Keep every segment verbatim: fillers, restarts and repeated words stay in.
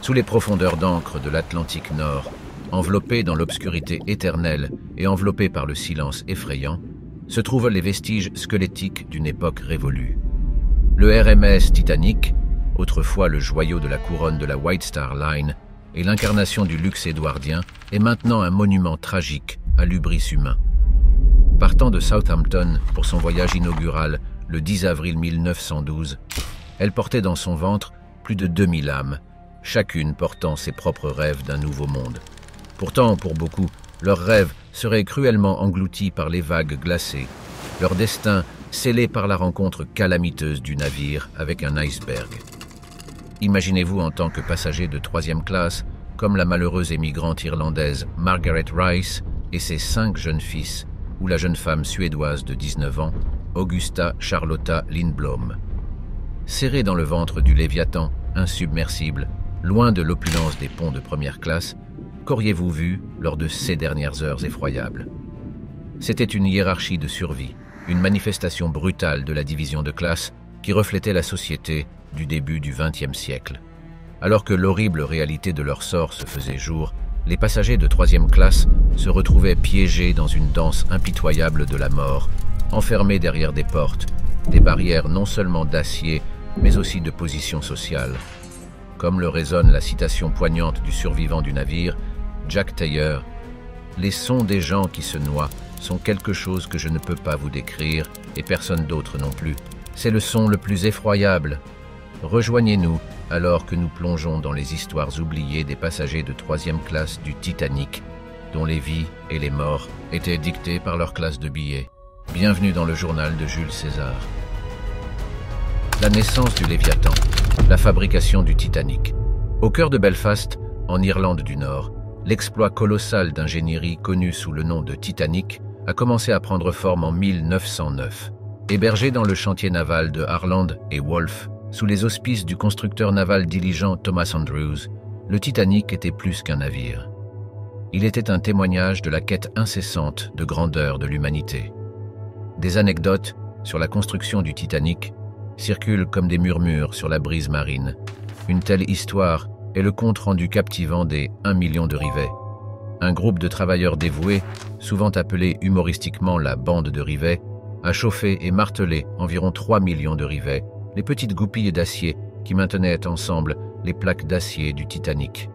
Sous les profondeurs d'encre de l'Atlantique Nord, enveloppé dans l'obscurité éternelle et enveloppé par le silence effrayant, se trouvent les vestiges squelettiques d'une époque révolue. Le R M S Titanic, autrefois le joyau de la couronne de la White Star Line et l'incarnation du luxe édouardien, est maintenant un monument tragique à l'hubris humain. Partant de Southampton pour son voyage inaugural le dix avril mille neuf cent douze, elle portait dans son ventre plus de deux mille âmes, chacune portant ses propres rêves d'un nouveau monde. Pourtant, pour beaucoup, leurs rêves seraient cruellement engloutis par les vagues glacées, leur destin scellé par la rencontre calamiteuse du navire avec un iceberg. Imaginez-vous en tant que passager de troisième classe, comme la malheureuse émigrante irlandaise Margaret Rice et ses cinq jeunes fils, ou la jeune femme suédoise de dix-neuf ans, Augusta Charlotta Lindblom. Serrés dans le ventre du Léviathan, insubmersible, loin de l'opulence des ponts de première classe, qu'auriez-vous vu lors de ces dernières heures effroyables? C'était une hiérarchie de survie, une manifestation brutale de la division de classe qui reflétait la société du début du vingtième siècle. Alors que l'horrible réalité de leur sort se faisait jour, les passagers de troisième classe se retrouvaient piégés dans une danse impitoyable de la mort, enfermés derrière des portes, des barrières non seulement d'acier, mais aussi de position sociale. Comme le résonne la citation poignante du survivant du navire, Jack Taylor, « Les sons des gens qui se noient sont quelque chose que je ne peux pas vous décrire, et personne d'autre non plus. C'est le son le plus effroyable. Rejoignez-nous alors que nous plongeons dans les histoires oubliées des passagers de troisième classe du Titanic, dont les vies et les morts étaient dictées par leur classe de billets. Bienvenue dans le journal de Jules César. » La naissance du Léviathan, la fabrication du Titanic. Au cœur de Belfast, en Irlande du Nord, l'exploit colossal d'ingénierie connu sous le nom de Titanic a commencé à prendre forme en mille neuf cent neuf. Hébergé dans le chantier naval de Harland et Wolff, sous les auspices du constructeur naval diligent Thomas Andrews, le Titanic était plus qu'un navire. Il était un témoignage de la quête incessante de grandeur de l'humanité. Des anecdotes sur la construction du Titanic circulent comme des murmures sur la brise marine. Une telle histoire est le compte rendu captivant des un million de rivets. Un groupe de travailleurs dévoués, souvent appelé humoristiquement la bande de rivets, a chauffé et martelé environ trois millions de rivets, les petites goupilles d'acier qui maintenaient ensemble les plaques d'acier du Titanic.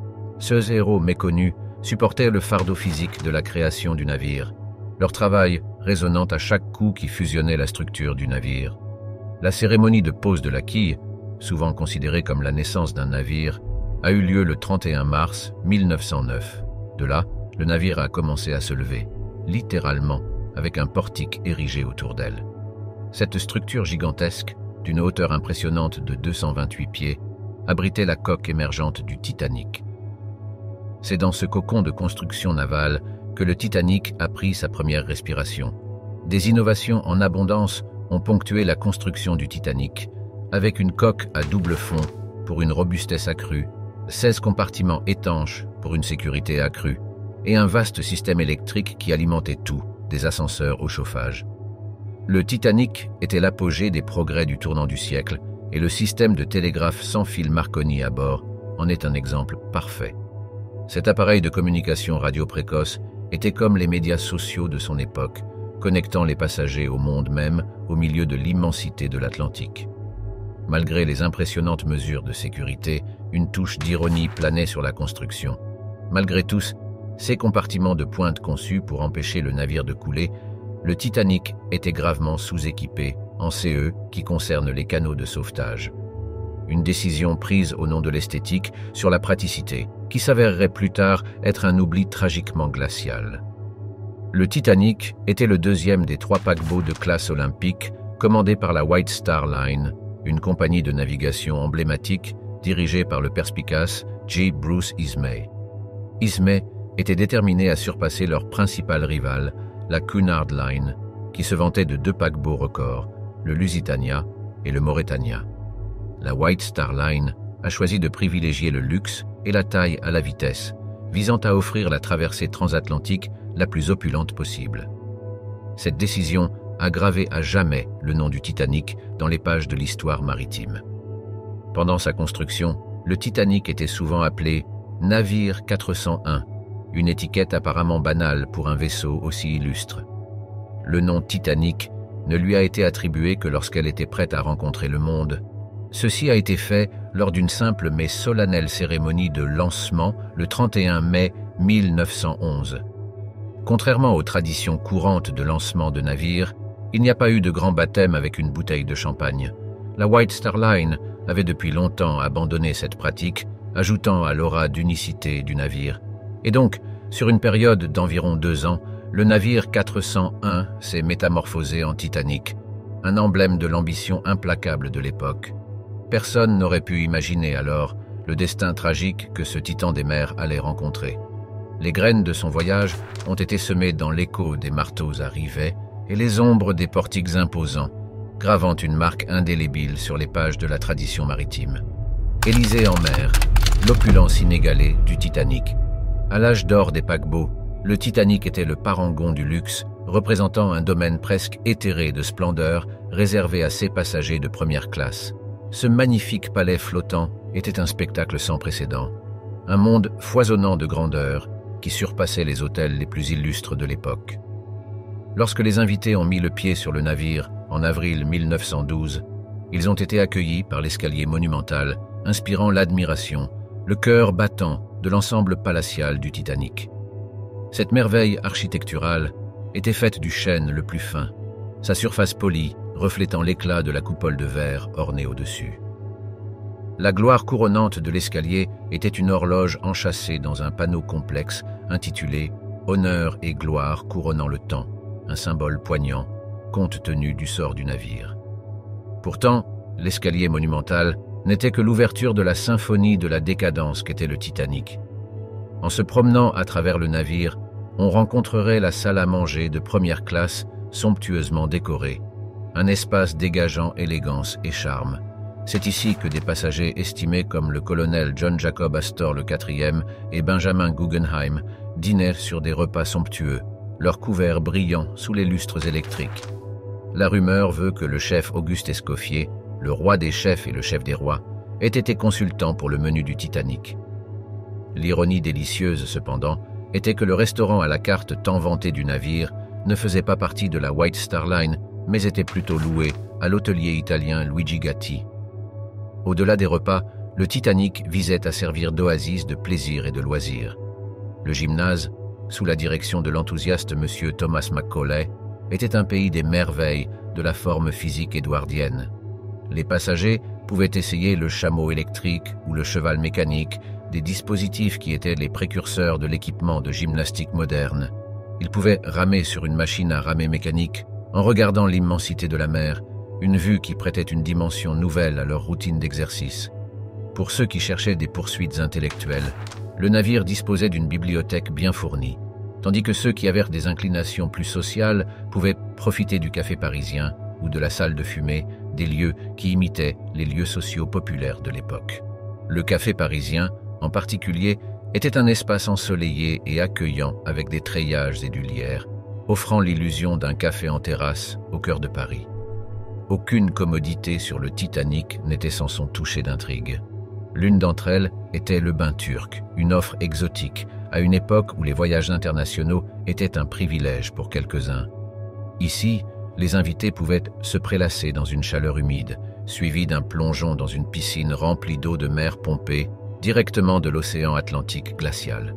Ces héros méconnus supportaient le fardeau physique de la création du navire, leur travail résonnant à chaque coup qui fusionnait la structure du navire. La cérémonie de pose de la quille, souvent considérée comme la naissance d'un navire, a eu lieu le trente et un mars mille neuf cent neuf. De là, le navire a commencé à se lever, littéralement, avec un portique érigé autour d'elle. Cette structure gigantesque, d'une hauteur impressionnante de deux cent vingt-huit pieds, abritait la coque émergente du Titanic. C'est dans ce cocon de construction navale que le Titanic a pris sa première respiration. Des innovations en abondance ont ponctué la construction du Titanic, avec une coque à double fond pour une robustesse accrue, seize compartiments étanches pour une sécurité accrue, et un vaste système électrique qui alimentait tout, des ascenseurs au chauffage. Le Titanic était l'apogée des progrès du tournant du siècle, et le système de télégraphe sans fil Marconi à bord en est un exemple parfait. Cet appareil de communication radio précoce était comme les médias sociaux de son époque, connectant les passagers au monde même au milieu de l'immensité de l'Atlantique. Malgré les impressionnantes mesures de sécurité, une touche d'ironie planait sur la construction. Malgré tous ces compartiments de pointe conçus pour empêcher le navire de couler, le Titanic était gravement sous-équipé en C E qui concerne les canaux de sauvetage. Une décision prise au nom de l'esthétique sur la praticité, qui s'avérerait plus tard être un oubli tragiquement glacial. Le Titanic était le deuxième des trois paquebots de classe olympique commandés par la White Star Line, une compagnie de navigation emblématique dirigée par le perspicace J. Bruce Ismay. Ismay était déterminé à surpasser leur principal rival, la Cunard Line, qui se vantait de deux paquebots records, le Lusitania et le Mauretania. La White Star Line a choisi de privilégier le luxe et la taille à la vitesse, visant à offrir la traversée transatlantique la plus opulente possible. Cette décision a gravé à jamais le nom du Titanic dans les pages de l'histoire maritime. Pendant sa construction, le Titanic était souvent appelé « Navire quatre cent un », une étiquette apparemment banale pour un vaisseau aussi illustre. Le nom Titanic ne lui a été attribué que lorsqu'elle était prête à rencontrer le monde. Ceci a été fait lors d'une simple mais solennelle cérémonie de lancement le trente et un mai mille neuf cent onze. Contrairement aux traditions courantes de lancement de navires, il n'y a pas eu de grand baptême avec une bouteille de champagne. La White Star Line avait depuis longtemps abandonné cette pratique, ajoutant à l'aura d'unicité du navire. Et donc, sur une période d'environ deux ans, le navire quatre cent un s'est métamorphosé en Titanic, un emblème de l'ambition implacable de l'époque. Personne n'aurait pu imaginer alors le destin tragique que ce titan des mers allait rencontrer. Les graines de son voyage ont été semées dans l'écho des marteaux à rivets et les ombres des portiques imposants, gravant une marque indélébile sur les pages de la tradition maritime. Élysée en mer, l'opulence inégalée du Titanic. À l'âge d'or des paquebots, le Titanic était le parangon du luxe, représentant un domaine presque éthéré de splendeur réservé à ses passagers de première classe. Ce magnifique palais flottant était un spectacle sans précédent, un monde foisonnant de grandeur qui surpassait les hôtels les plus illustres de l'époque. Lorsque les invités ont mis le pied sur le navire en avril mille neuf cent douze, ils ont été accueillis par l'escalier monumental, inspirant l'admiration, le cœur battant de l'ensemble palatial du Titanic. Cette merveille architecturale était faite du chêne le plus fin, sa surface polie reflétant l'éclat de la coupole de verre ornée au-dessus. La gloire couronnante de l'escalier était une horloge enchâssée dans un panneau complexe intitulé « Honneur et gloire couronnant le temps », un symbole poignant, compte tenu du sort du navire. Pourtant, l'escalier monumental n'était que l'ouverture de la symphonie de la décadence qu'était le Titanic. En se promenant à travers le navire, on rencontrerait la salle à manger de première classe somptueusement décorée, un espace dégageant élégance et charme. C'est ici que des passagers estimés comme le colonel John Jacob Astor le quatrième et Benjamin Guggenheim dînaient sur des repas somptueux, leurs couverts brillant sous les lustres électriques. La rumeur veut que le chef Auguste Escoffier, le roi des chefs et le chef des rois, ait été consultant pour le menu du Titanic. L'ironie délicieuse, cependant, était que le restaurant à la carte tant vanté du navire ne faisait pas partie de la White Star Line, mais était plutôt loué à l'hôtelier italien Luigi Gatti. Au-delà des repas, le Titanic visait à servir d'oasis de plaisir et de loisirs. Le gymnase, sous la direction de l'enthousiaste monsieur Thomas Macaulay, était un pays des merveilles de la forme physique édouardienne. Les passagers pouvaient essayer le chameau électrique ou le cheval mécanique, des dispositifs qui étaient les précurseurs de l'équipement de gymnastique moderne. Ils pouvaient ramer sur une machine à ramer mécanique en regardant l'immensité de la mer, une vue qui prêtait une dimension nouvelle à leur routine d'exercice. Pour ceux qui cherchaient des poursuites intellectuelles, le navire disposait d'une bibliothèque bien fournie, tandis que ceux qui avaient des inclinations plus sociales pouvaient profiter du café parisien ou de la salle de fumée, des lieux qui imitaient les lieux sociaux populaires de l'époque. Le café parisien, en particulier, était un espace ensoleillé et accueillant avec des treillages et du lierre, offrant l'illusion d'un café en terrasse au cœur de Paris. Aucune commodité sur le Titanic n'était sans son toucher d'intrigue. L'une d'entre elles était le bain turc, une offre exotique, à une époque où les voyages internationaux étaient un privilège pour quelques-uns. Ici, les invités pouvaient se prélasser dans une chaleur humide, suivie d'un plongeon dans une piscine remplie d'eau de mer pompée, directement de l'océan Atlantique glacial.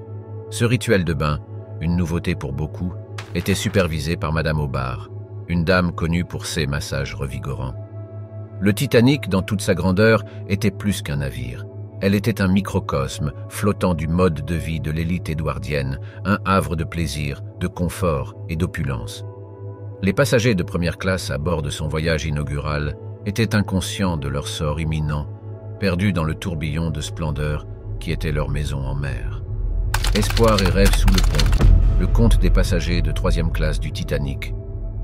Ce rituel de bain, une nouveauté pour beaucoup, était supervisé par Madame Aubard, une dame connue pour ses massages revigorants. Le Titanic, dans toute sa grandeur, était plus qu'un navire. Elle était un microcosme flottant du mode de vie de l'élite édouardienne, un havre de plaisir, de confort et d'opulence. Les passagers de première classe à bord de son voyage inaugural étaient inconscients de leur sort imminent, perdus dans le tourbillon de splendeur qui était leur maison en mer. Espoir et rêve sous le pont, le conte des passagers de troisième classe du Titanic.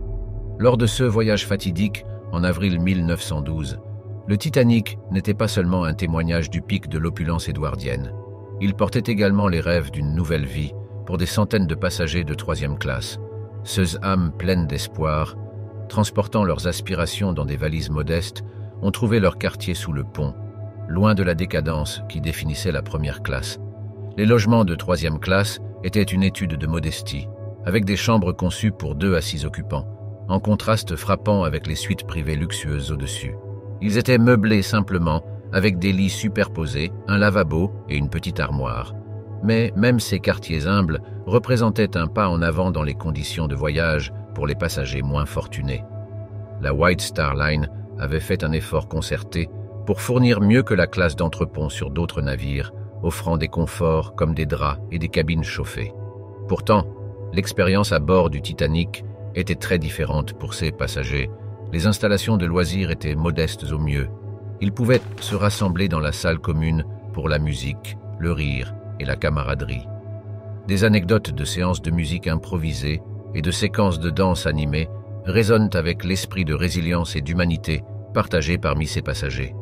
Lors de ce voyage fatidique, en avril mille neuf cent douze, le Titanic n'était pas seulement un témoignage du pic de l'opulence édouardienne. Il portait également les rêves d'une nouvelle vie pour des centaines de passagers de troisième classe, ces âmes pleines d'espoir, transportant leurs aspirations dans des valises modestes, ont trouvé leur quartier sous le pont, loin de la décadence qui définissait la première classe. Les logements de troisième classe étaient une étude de modestie, avec des chambres conçues pour deux à six occupants, en contraste frappant avec les suites privées luxueuses au-dessus. Ils étaient meublés simplement, avec des lits superposés, un lavabo et une petite armoire. Mais même ces quartiers humbles représentaient un pas en avant dans les conditions de voyage pour les passagers moins fortunés. La White Star Line avait fait un effort concerté pour fournir mieux que la classe d'entrepont sur d'autres navires, offrant des conforts comme des draps et des cabines chauffées. Pourtant, l'expérience à bord du Titanic était très différente pour ses passagers. Les installations de loisirs étaient modestes au mieux. Ils pouvaient se rassembler dans la salle commune pour la musique, le rire et la camaraderie. Des anecdotes de séances de musique improvisées et de séquences de danse animées résonnent avec l'esprit de résilience et d'humanité partagé parmi ses passagers.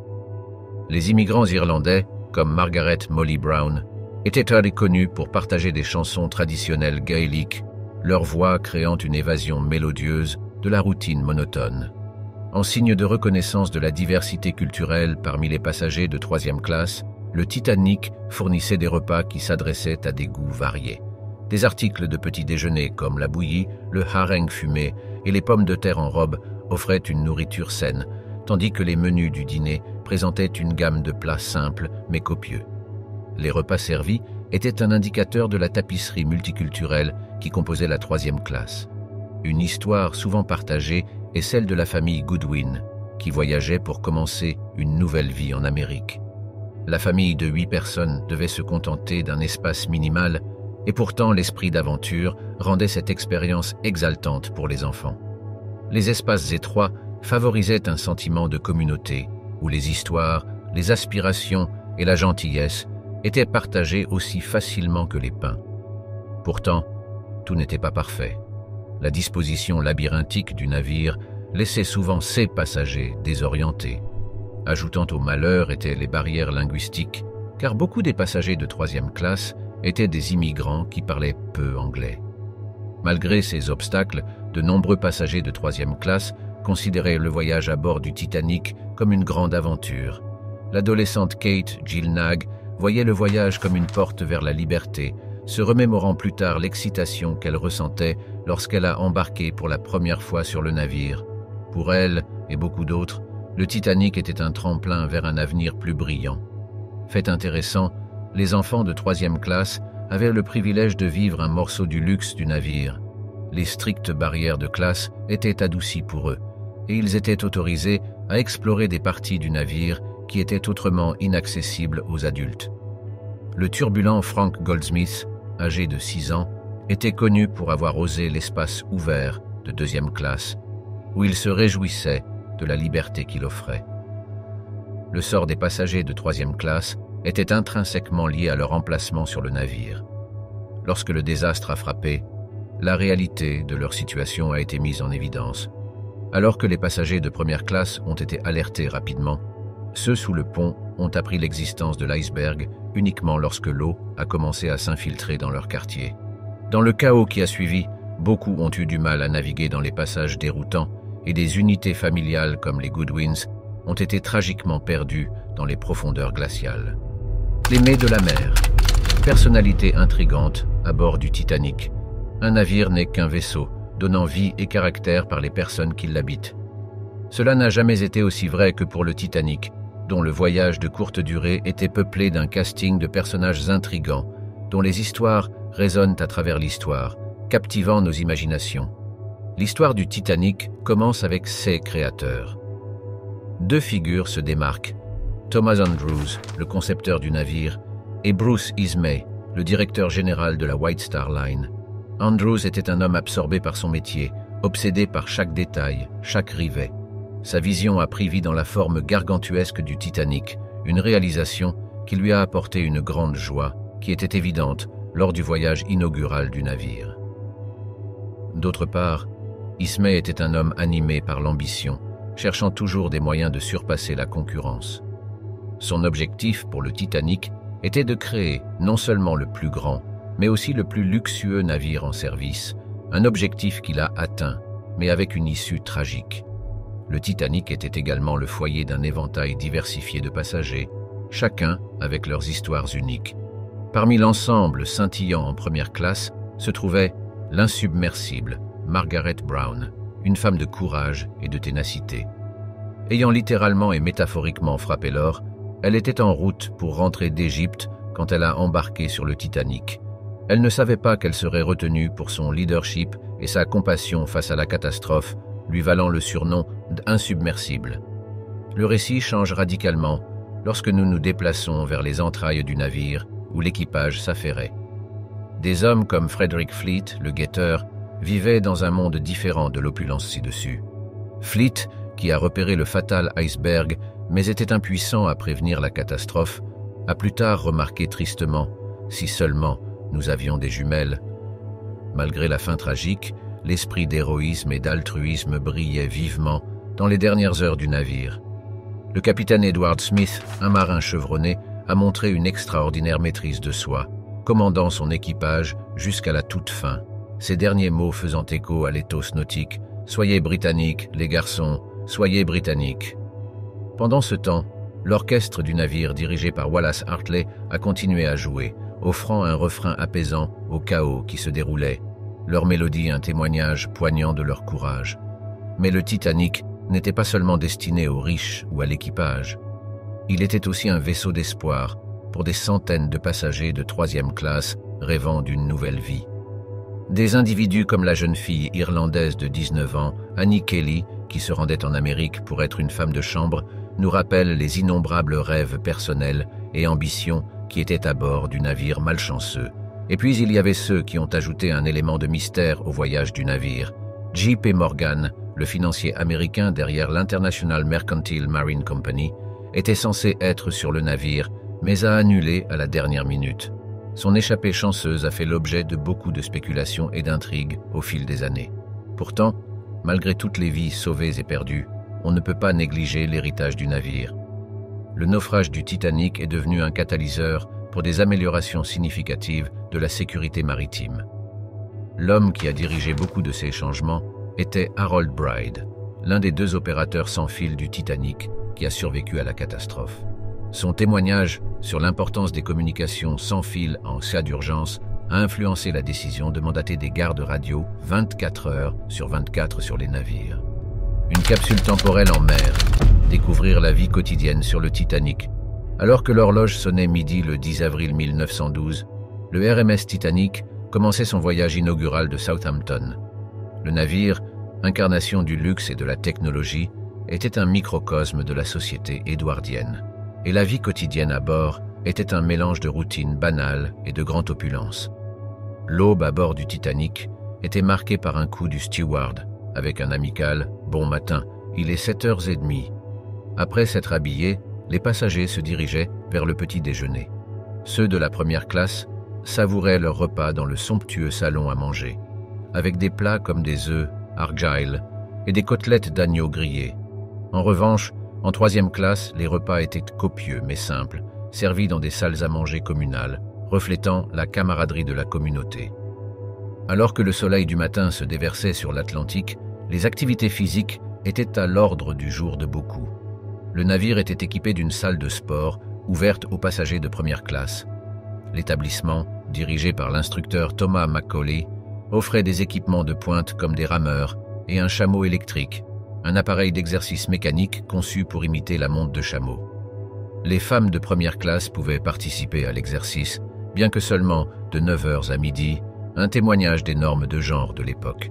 Les immigrants irlandais, comme Margaret Molly Brown, étaient reconnus pour partager des chansons traditionnelles gaéliques, leur voix créant une évasion mélodieuse de la routine monotone. En signe de reconnaissance de la diversité culturelle parmi les passagers de troisième classe, le Titanic fournissait des repas qui s'adressaient à des goûts variés. Des articles de petit déjeuner comme la bouillie, le hareng fumé et les pommes de terre en robe offraient une nourriture saine, tandis que les menus du dîner présentaient une gamme de plats simples mais copieux. Les repas servis étaient un indicateur de la tapisserie multiculturelle qui composait la troisième classe. Une histoire souvent partagée est celle de la famille Goodwin, qui voyageait pour commencer une nouvelle vie en Amérique. La famille de huit personnes devait se contenter d'un espace minimal, et pourtant l'esprit d'aventure rendait cette expérience exaltante pour les enfants. Les espaces étroits favorisaient un sentiment de communauté, où les histoires, les aspirations et la gentillesse étaient partagées aussi facilement que les pains. Pourtant, tout n'était pas parfait. La disposition labyrinthique du navire laissait souvent ses passagers désorientés. Ajoutant au malheur étaient les barrières linguistiques, car beaucoup des passagers de troisième classe étaient des immigrants qui parlaient peu anglais. Malgré ces obstacles, de nombreux passagers de troisième classe considéraient le voyage à bord du Titanic comme une grande aventure. L'adolescente Kate Gilnag voyait le voyage comme une porte vers la liberté, se remémorant plus tard l'excitation qu'elle ressentait lorsqu'elle a embarqué pour la première fois sur le navire. Pour elle et beaucoup d'autres, le Titanic était un tremplin vers un avenir plus brillant. Fait intéressant, les enfants de troisième classe avaient le privilège de vivre un morceau du luxe du navire. Les strictes barrières de classe étaient adoucies pour eux, et ils étaient autorisés à explorer des parties du navire qui étaient autrement inaccessibles aux adultes. Le turbulent Frank Goldsmith, âgé de six ans, était connu pour avoir osé l'espace ouvert de deuxième classe, où il se réjouissait de la liberté qu'il offrait. Le sort des passagers de troisième classe était intrinsèquement lié à leur emplacement sur le navire. Lorsque le désastre a frappé, la réalité de leur situation a été mise en évidence. Alors que les passagers de première classe ont été alertés rapidement, ceux sous le pont ont appris l'existence de l'iceberg uniquement lorsque l'eau a commencé à s'infiltrer dans leur quartier. Dans le chaos qui a suivi, beaucoup ont eu du mal à naviguer dans les passages déroutants et des unités familiales comme les Goodwins ont été tragiquement perdues dans les profondeurs glaciales. L'aimé de la mer, personnalité intrigante à bord du Titanic. Un navire n'est qu'un vaisseau, donnant vie et caractère par les personnes qui l'habitent. Cela n'a jamais été aussi vrai que pour le Titanic, dont le voyage de courte durée était peuplé d'un casting de personnages intrigants, dont les histoires résonnent à travers l'histoire, captivant nos imaginations. L'histoire du Titanic commence avec ses créateurs. Deux figures se démarquent, Thomas Andrews, le concepteur du navire, et Bruce Ismay, le directeur général de la White Star Line. Andrews était un homme absorbé par son métier, obsédé par chaque détail, chaque rivet. Sa vision a pris vie dans la forme gargantuesque du Titanic, une réalisation qui lui a apporté une grande joie, qui était évidente lors du voyage inaugural du navire. D'autre part, Ismay était un homme animé par l'ambition, cherchant toujours des moyens de surpasser la concurrence. Son objectif pour le Titanic était de créer non seulement le plus grand, mais aussi le plus luxueux navire en service, un objectif qu'il a atteint, mais avec une issue tragique. Le Titanic était également le foyer d'un éventail diversifié de passagers, chacun avec leurs histoires uniques. Parmi l'ensemble scintillant en première classe se trouvait l'insubmersible Margaret Brown, une femme de courage et de ténacité. Ayant littéralement et métaphoriquement frappé l'or, elle était en route pour rentrer d'Égypte quand elle a embarqué sur le Titanic. Elle ne savait pas qu'elle serait retenue pour son leadership et sa compassion face à la catastrophe, lui valant le surnom d'insubmersible. Le récit change radicalement lorsque nous nous déplaçons vers les entrailles du navire où l'équipage s'affairait. Des hommes comme Frederick Fleet, le guetteur, vivaient dans un monde différent de l'opulence ci-dessus. Fleet, qui a repéré le fatal iceberg, mais était impuissant à prévenir la catastrophe, a plus tard remarqué tristement « si seulement nous avions des jumelles ». Malgré la fin tragique, l'esprit d'héroïsme et d'altruisme brillait vivement dans les dernières heures du navire. Le capitaine Edward Smith, un marin chevronné, a montré une extraordinaire maîtrise de soi, commandant son équipage jusqu'à la toute fin, ses derniers mots faisant écho à l'éthos nautique « Soyez britanniques, les garçons, soyez britanniques ». Pendant ce temps, l'orchestre du navire dirigé par Wallace Hartley a continué à jouer, offrant un refrain apaisant au chaos qui se déroulait, leur mélodie un témoignage poignant de leur courage. Mais le Titanic n'était pas seulement destiné aux riches ou à l'équipage. Il était aussi un vaisseau d'espoir pour des centaines de passagers de troisième classe rêvant d'une nouvelle vie. Des individus comme la jeune fille irlandaise de dix-neuf ans, Annie Kelly, qui se rendait en Amérique pour être une femme de chambre, nous rappellent les innombrables rêves personnels et ambitions qui étaient à bord du navire malchanceux. Et puis il y avait ceux qui ont ajouté un élément de mystère au voyage du navire. J P Morgan, le financier américain derrière l'International Mercantile Marine Company, était censé être sur le navire, mais a annulé à la dernière minute. Son échappée chanceuse a fait l'objet de beaucoup de spéculations et d'intrigues au fil des années. Pourtant, malgré toutes les vies sauvées et perdues, on ne peut pas négliger l'héritage du navire. Le naufrage du Titanic est devenu un catalyseur pour des améliorations significatives de la sécurité maritime. L'homme qui a dirigé beaucoup de ces changements était Harold Bride, l'un des deux opérateurs sans fil du Titanic qui a survécu à la catastrophe. Son témoignage sur l'importance des communications sans fil en cas d'urgence a influencé la décision de mandater des gardes radio vingt-quatre heures sur vingt-quatre sur les navires. Une capsule temporelle en mer, découvrir la vie quotidienne sur le Titanic. Alors que l'horloge sonnait midi le dix avril mille neuf cent douze, le R M S Titanic commençait son voyage inaugural de Southampton. Le navire, incarnation du luxe et de la technologie, était un microcosme de la société édouardienne. Et la vie quotidienne à bord était un mélange de routine banale et de grande opulence. L'aube à bord du Titanic était marquée par un coup du steward, avec un amical « Bon matin, il est sept heures trente ». Après s'être habillés, les passagers se dirigeaient vers le petit déjeuner. Ceux de la première classe savouraient leur repas dans le somptueux salon à manger, avec des plats comme des œufs, argyle et des côtelettes d'agneau grillées. En revanche, en troisième classe, les repas étaient copieux mais simples, servis dans des salles à manger communales, reflétant la camaraderie de la communauté. Alors que le soleil du matin se déversait sur l'Atlantique, les activités physiques étaient à l'ordre du jour de beaucoup. Le navire était équipé d'une salle de sport ouverte aux passagers de première classe. L'établissement, dirigé par l'instructeur Thomas Macaulay, offrait des équipements de pointe comme des rameurs et un chameau électrique, un appareil d'exercice mécanique conçu pour imiter la monte de chameau. Les femmes de première classe pouvaient participer à l'exercice, bien que seulement de neuf heures à midi, un témoignage des normes de genre de l'époque.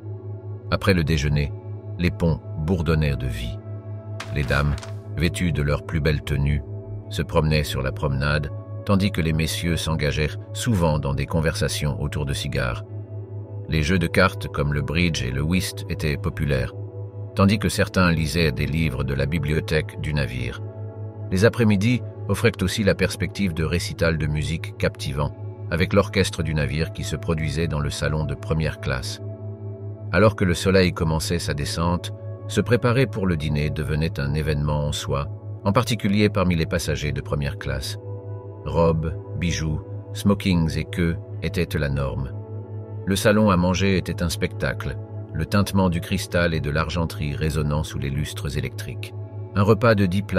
Après le déjeuner, les ponts bourdonnaient de vie. Les dames, vêtues de leurs plus belles tenues, se promenaient sur la promenade, tandis que les messieurs s'engagèrent souvent dans des conversations autour de cigares. Les jeux de cartes comme le bridge et le whist étaient populaires, tandis que certains lisaient des livres de la bibliothèque du navire. Les après-midi offraient aussi la perspective de récitals de musique captivants, avec l'orchestre du navire qui se produisait dans le salon de première classe. Alors que le soleil commençait sa descente, se préparer pour le dîner devenait un événement en soi, en particulier parmi les passagers de première classe. Robes, bijoux, smokings et queues étaient la norme. Le salon à manger était un spectacle, le tintement du cristal et de l'argenterie résonnant sous les lustres électriques. Un repas de dix plats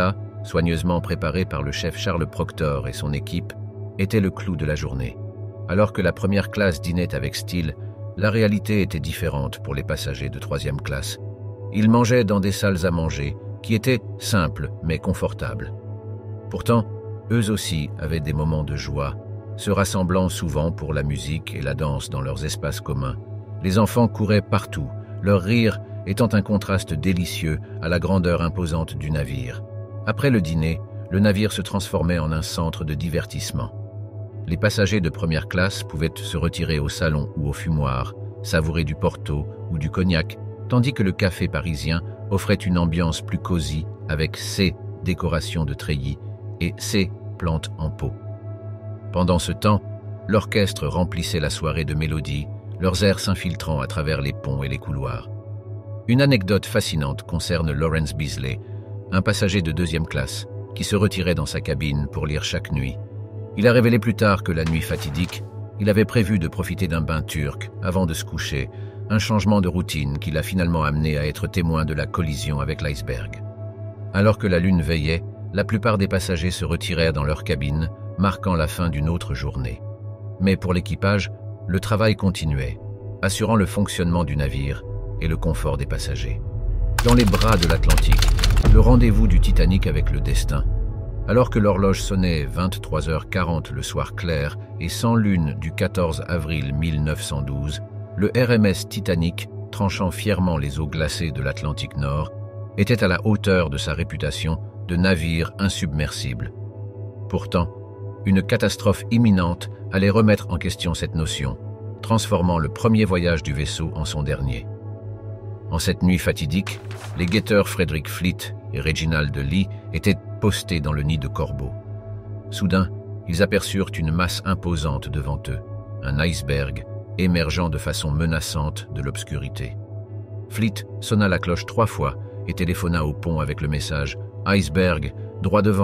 soigneusement préparé par le chef Charles Proctor et son équipe, était le clou de la journée. Alors que la première classe dînait avec style, la réalité était différente pour les passagers de troisième classe. Ils mangeaient dans des salles à manger qui étaient simples mais confortables. Pourtant, eux aussi avaient des moments de joie, se rassemblant souvent pour la musique et la danse dans leurs espaces communs. Les enfants couraient partout, leur rire étant un contraste délicieux à la grandeur imposante du navire. Après le dîner, le navire se transformait en un centre de divertissement. Les passagers de première classe pouvaient se retirer au salon ou au fumoir, savourer du porto ou du cognac, tandis que le café parisien offrait une ambiance plus cosy avec ses décorations de treillis et ses plantes en pot. Pendant ce temps, l'orchestre remplissait la soirée de mélodies, leurs airs s'infiltrant à travers les ponts et les couloirs. Une anecdote fascinante concerne Lawrence Beasley, un passager de deuxième classe, qui se retirait dans sa cabine pour lire chaque nuit. Il a révélé plus tard que la nuit fatidique, il avait prévu de profiter d'un bain turc avant de se coucher, un changement de routine qui l'a finalement amené à être témoin de la collision avec l'iceberg. Alors que la lune veillait, la plupart des passagers se retirèrent dans leur cabine, marquant la fin d'une autre journée. Mais pour l'équipage, le travail continuait, assurant le fonctionnement du navire et le confort des passagers. Dans les bras de l'Atlantique, le rendez-vous du Titanic avec le destin. Alors que l'horloge sonnait vingt-trois heures quarante le soir clair et sans lune du quatorze avril mille neuf cent douze, le R M S Titanic, tranchant fièrement les eaux glacées de l'Atlantique Nord, était à la hauteur de sa réputation de navire insubmersible. Pourtant, une catastrophe imminente allait remettre en question cette notion, transformant le premier voyage du vaisseau en son dernier. En cette nuit fatidique, les guetteurs Frederick Fleet et Reginald Lee étaient postés dans le nid de corbeaux. Soudain, ils aperçurent une masse imposante devant eux, un iceberg émergeant de façon menaçante de l'obscurité. Fleet sonna la cloche trois fois et téléphona au pont avec le message « Iceberg, droit devant ».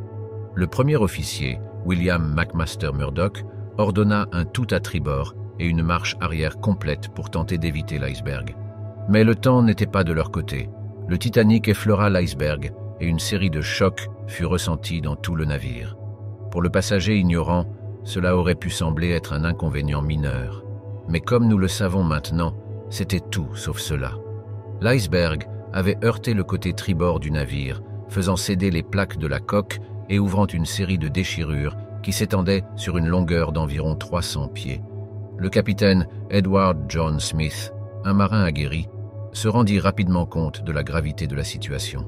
Le premier officier, William McMaster Murdoch, ordonna un tout à tribord et une marche arrière complète pour tenter d'éviter l'iceberg. Mais le temps n'était pas de leur côté. Le Titanic effleura l'iceberg et une série de chocs fut ressentie dans tout le navire. Pour le passager ignorant, cela aurait pu sembler être un inconvénient mineur. Mais comme nous le savons maintenant, c'était tout sauf cela. L'iceberg avait heurté le côté tribord du navire, faisant céder les plaques de la coque et ouvrant une série de déchirures qui s'étendaient sur une longueur d'environ trois cents pieds. Le capitaine Edward John Smith, un marin aguerri, se rendit rapidement compte de la gravité de la situation.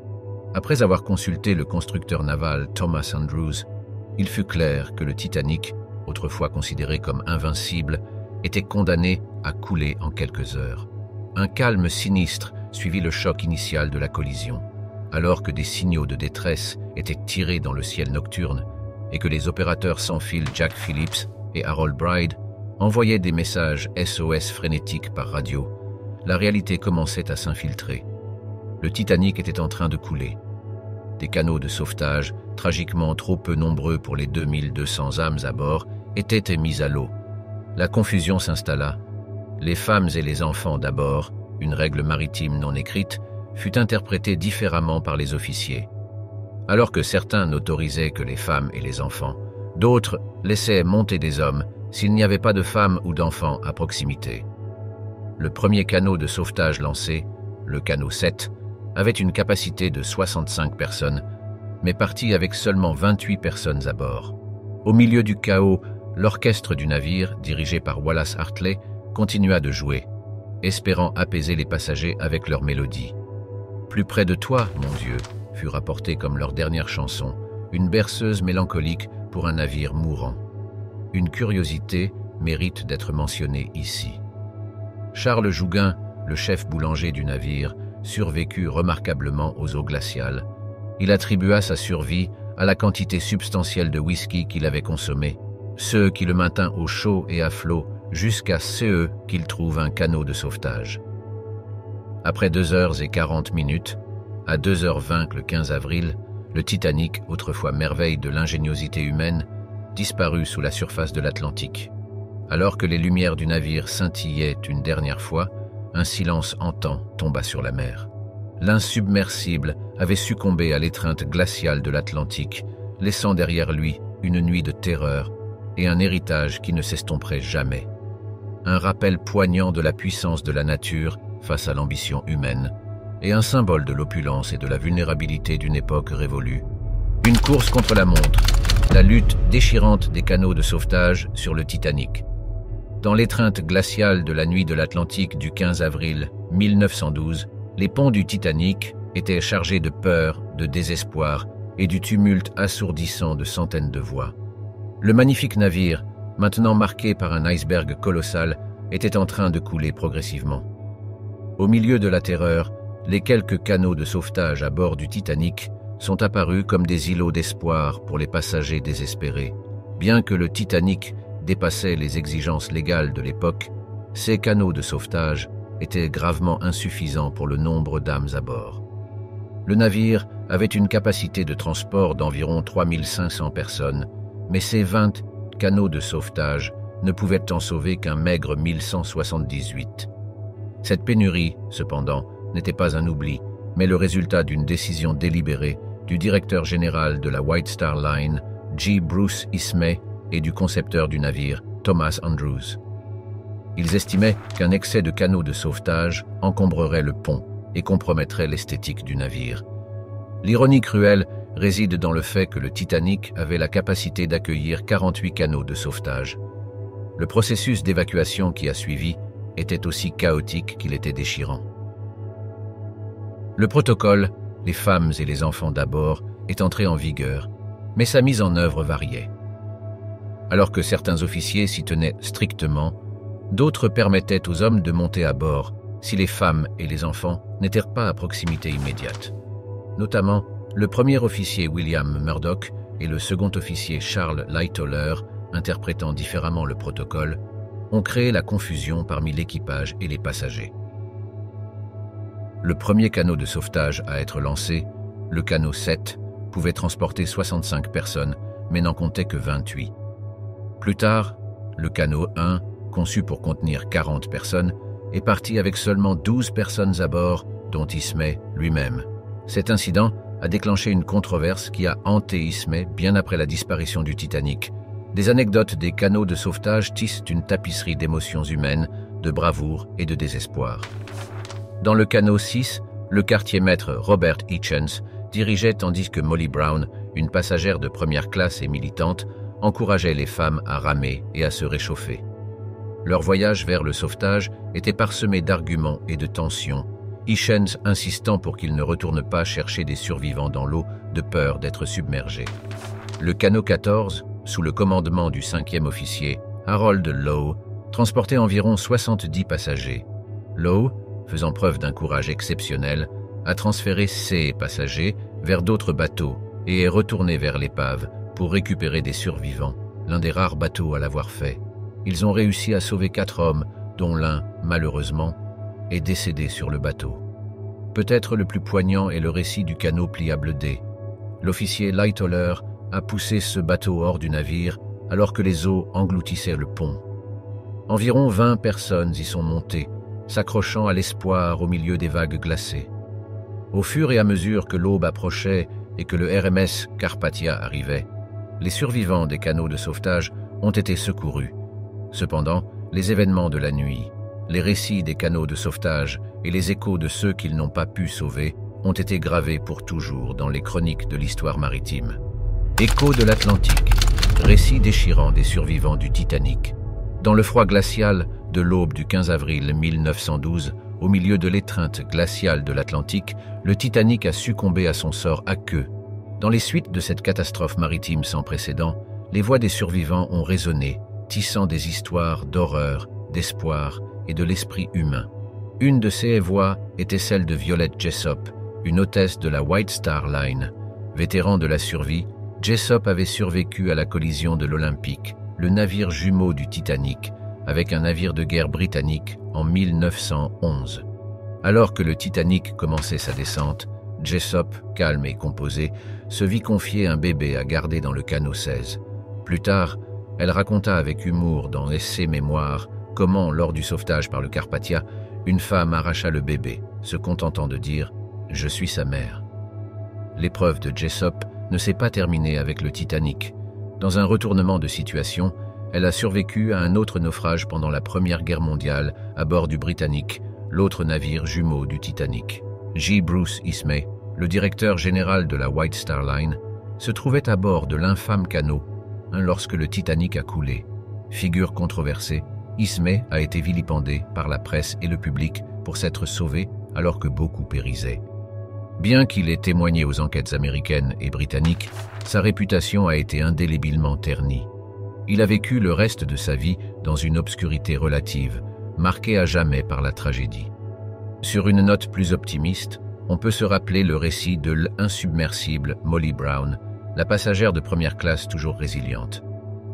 Après avoir consulté le constructeur naval Thomas Andrews, il fut clair que le Titanic, autrefois considéré comme invincible, était condamné à couler en quelques heures. Un calme sinistre suivit le choc initial de la collision. Alors que des signaux de détresse étaient tirés dans le ciel nocturne et que les opérateurs sans fil Jack Phillips et Harold Bride envoyaient des messages S O S frénétiques par radio, la réalité commençait à s'infiltrer. Le Titanic était en train de couler. Des canaux de sauvetage, tragiquement trop peu nombreux pour les deux mille deux cents âmes à bord, étaient mis à l'eau. La confusion s'installa. Les femmes et les enfants d'abord, une règle maritime non écrite, fut interprétée différemment par les officiers. Alors que certains n'autorisaient que les femmes et les enfants, d'autres laissaient monter des hommes s'il n'y avait pas de femmes ou d'enfants à proximité. Le premier canot de sauvetage lancé, le canot sept, avait une capacité de soixante-cinq personnes, mais partit avec seulement vingt-huit personnes à bord. Au milieu du chaos, l'orchestre du navire, dirigé par Wallace Hartley, continua de jouer, espérant apaiser les passagers avec leur mélodie. « Plus près de toi, mon Dieu » fut rapporté comme leur dernière chanson, une berceuse mélancolique pour un navire mourant. Une curiosité mérite d'être mentionnée ici. Charles Jouguin, le chef boulanger du navire, survécut remarquablement aux eaux glaciales. Il attribua sa survie à la quantité substantielle de whisky qu'il avait consommé, ce qui le maintint au chaud et à flot jusqu'à ce qu'il trouve un canot de sauvetage. Après deux heures et quarante minutes, à deux heures vingt le quinze avril, le Titanic, autrefois merveille de l'ingéniosité humaine, disparut sous la surface de l'Atlantique. Alors que les lumières du navire scintillaient une dernière fois, un silence hantant tomba sur la mer. L'insubmersible avait succombé à l'étreinte glaciale de l'Atlantique, laissant derrière lui une nuit de terreur et un héritage qui ne s'estomperait jamais. Un rappel poignant de la puissance de la nature face à l'ambition humaine, et un symbole de l'opulence et de la vulnérabilité d'une époque révolue. Une course contre la montre, la lutte déchirante des canots de sauvetage sur le Titanic. Dans l'étreinte glaciale de la nuit de l'Atlantique du quinze avril mille neuf cent douze, les ponts du Titanic étaient chargés de peur, de désespoir et du tumulte assourdissant de centaines de voix. Le magnifique navire, maintenant marqué par un iceberg colossal, était en train de couler progressivement. Au milieu de la terreur, les quelques canots de sauvetage à bord du Titanic sont apparus comme des îlots d'espoir pour les passagers désespérés. Bien que le Titanic dépassait les exigences légales de l'époque, ces canots de sauvetage étaient gravement insuffisants pour le nombre d'âmes à bord. Le navire avait une capacité de transport d'environ trois mille cinq cents personnes, mais ces vingt canots de sauvetage ne pouvaient en sauver qu'un maigre mille cent soixante-dix-huit. Cette pénurie, cependant, n'était pas un oubli, mais le résultat d'une décision délibérée du directeur général de la White Star Line, G. Bruce Ismay, et du concepteur du navire, Thomas Andrews. Ils estimaient qu'un excès de canots de sauvetage encombrerait le pont et compromettrait l'esthétique du navire. L'ironie cruelle réside dans le fait que le Titanic avait la capacité d'accueillir quarante-huit canots de sauvetage. Le processus d'évacuation qui a suivi était aussi chaotique qu'il était déchirant. Le protocole, les femmes et les enfants d'abord, est entré en vigueur, mais sa mise en œuvre variait. Alors que certains officiers s'y tenaient strictement, d'autres permettaient aux hommes de monter à bord si les femmes et les enfants n'étaient pas à proximité immédiate. Notamment, le premier officier William Murdoch et le second officier Charles Lightoller, interprétant différemment le protocole, ont créé la confusion parmi l'équipage et les passagers. Le premier canot de sauvetage à être lancé, le canot sept, pouvait transporter soixante-cinq personnes, mais n'en comptait que vingt-huit. Plus tard, le canot un, conçu pour contenir quarante personnes, est parti avec seulement douze personnes à bord, dont Ismay lui-même. Cet incident a déclenché une controverse qui a hanté Ismay bien après la disparition du Titanic. Des anecdotes des canots de sauvetage tissent une tapisserie d'émotions humaines, de bravoure et de désespoir. Dans le canot six, le quartier-maître Robert Hitchens dirigeait tandis que Molly Brown, une passagère de première classe et militante, encourageait les femmes à ramer et à se réchauffer. Leur voyage vers le sauvetage était parsemé d'arguments et de tensions, Hitchens insistant pour qu'ils ne retournent pas chercher des survivants dans l'eau de peur d'être submergés. Le canot quatorze, sous le commandement du cinquième officier, Harold Lowe, transportait environ soixante-dix passagers. Lowe, faisant preuve d'un courage exceptionnel, a transféré ses passagers vers d'autres bateaux et est retourné vers l'épave pour récupérer des survivants, l'un des rares bateaux à l'avoir fait. Ils ont réussi à sauver quatre hommes, dont l'un, malheureusement, est décédé sur le bateau. Peut-être le plus poignant est le récit du canot pliable D. L'officier Lightoller a poussé ce bateau hors du navire alors que les eaux engloutissaient le pont. Environ vingt personnes y sont montées, s'accrochant à l'espoir au milieu des vagues glacées. Au fur et à mesure que l'aube approchait et que le R M S Carpathia arrivait, les survivants des canots de sauvetage ont été secourus. Cependant, les événements de la nuit, les récits des canots de sauvetage et les échos de ceux qu'ils n'ont pas pu sauver ont été gravés pour toujours dans les chroniques de l'histoire maritime. Échos de l'Atlantique, récit déchirant des survivants du Titanic. Dans le froid glacial de l'aube du quinze avril mille neuf cent douze, au milieu de l'étreinte glaciale de l'Atlantique, le Titanic a succombé à son sort aqueux. Dans les suites de cette catastrophe maritime sans précédent, les voix des survivants ont résonné, tissant des histoires d'horreur, d'espoir et de l'esprit humain. Une de ces voix était celle de Violet Jessop, une hôtesse de la White Star Line. Vétéran de la survie, Jessop avait survécu à la collision de l'Olympic, le navire jumeau du Titanic, avec un navire de guerre britannique en mille neuf cent onze. Alors que le Titanic commençait sa descente, Jessop, calme et composée, se vit confier un bébé à garder dans le canot seize. Plus tard, elle raconta avec humour dans ses mémoires comment, lors du sauvetage par le Carpathia, une femme arracha le bébé, se contentant de dire « « Je suis sa mère ». L'épreuve de Jessop ne s'est pas terminée avec le Titanic. Dans un retournement de situation, elle a survécu à un autre naufrage pendant la Première Guerre mondiale à bord du Britannic, l'autre navire jumeau du Titanic. J. Bruce Ismay, le directeur général de la White Star Line, se trouvait à bord de l'infâme canot lorsque le Titanic a coulé. Figure controversée, Ismay a été vilipendé par la presse et le public pour s'être sauvé alors que beaucoup périssaient. Bien qu'il ait témoigné aux enquêtes américaines et britanniques, sa réputation a été indélébilement ternie. Il a vécu le reste de sa vie dans une obscurité relative, marquée à jamais par la tragédie. Sur une note plus optimiste, on peut se rappeler le récit de l'insubmersible Molly Brown, la passagère de première classe toujours résiliente.